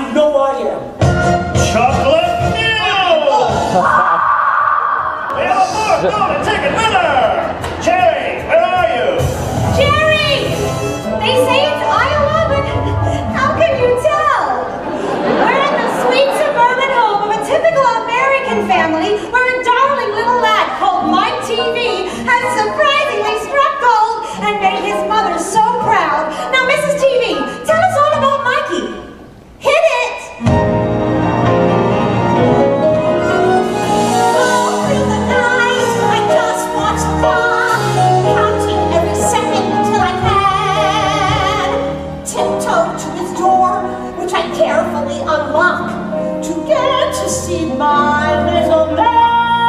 you know I am? Chocolate Milk! We have a fourth golden ticket winner! Jerry, where are you? Jerry! They say it's Iowa, but how can you tell? We're in the sweet suburban home of a typical American family where a darling little lad called Mike TV has surprisingly struck gold and made his mother so proud. Now, Mrs. TV, tell us all about Mikey. Hit it! All through the night, I just watched Bob, counting every second till I can tiptoe to his door, which I carefully unlock to get to see my little man.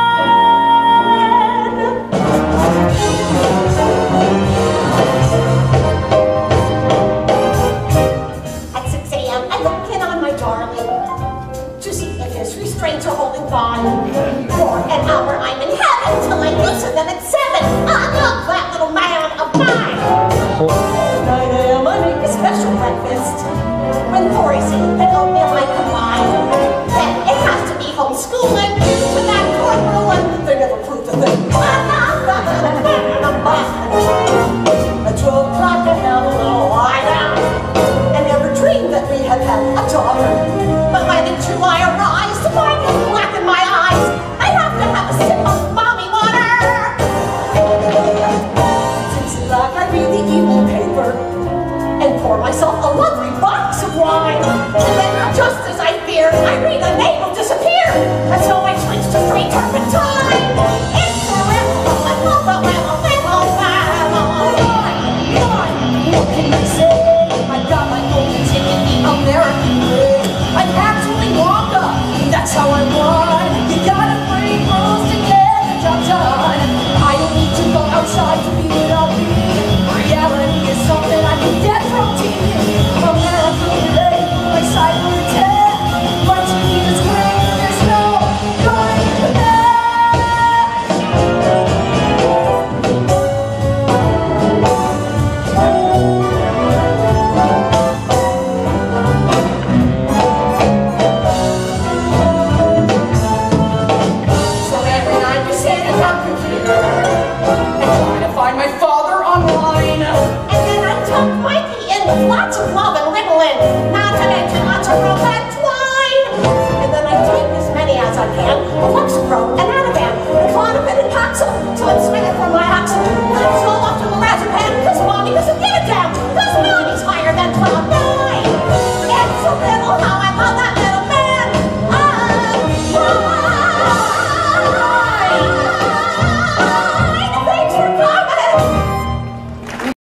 At 6 a.m., I look in on my darling to see if his restraints are holding fine. For an hour, I'm in heaven till I loosen them at 7. Look, that little man of mine. At 9 a.m., I make a special breakfast. When 4 is and oatmeal I combine. Then it has to be homeschooling with that corporal and they never proved a thing. At 12 o'clock, I have a little lie down and never dreamed that we had had a daughter.